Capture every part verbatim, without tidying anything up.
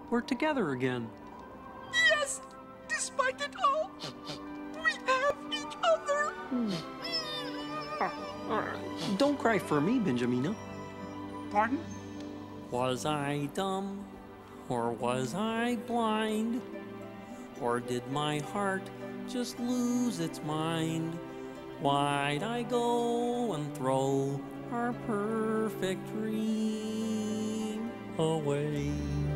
we're together again. Yes! Despite it all, we have each other! Don't cry for me, Benjamina. Pardon? Was I dumb? Or was I blind? Or did my heart just lose its mind? Why'd I go and throw our perfect dream away?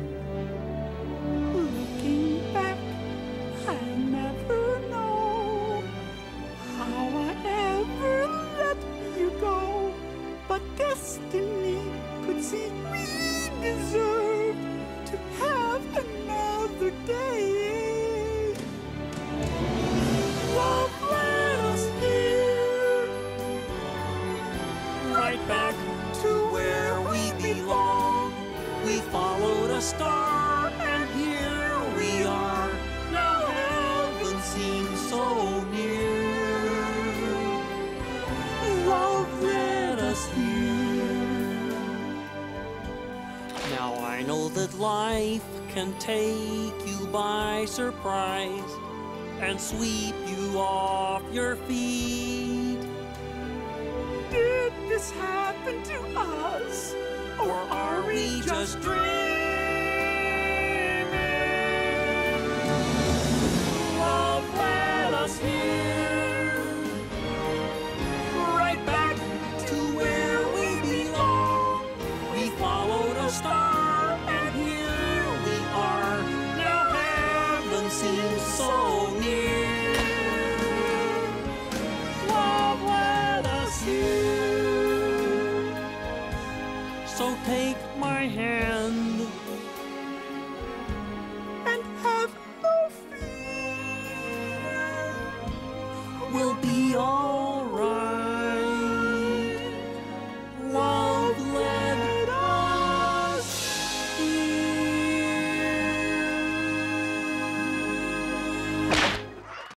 Looking back, I never know how I ever let you go. But destiny could see we deserved to have another day. Love led us here, Right back to where we belong. we followed a star, and here we are. Now heaven seems so near. Love led us here. Now I know that life can take you by surprise and sweep you off your feet. Did this happen to us? Or are we just dreaming? Love led us here, right back to where we belong. We followed a star, and here we are. Now heaven seems so near. Love led us here. So take my hand, And have no fear. we'll be all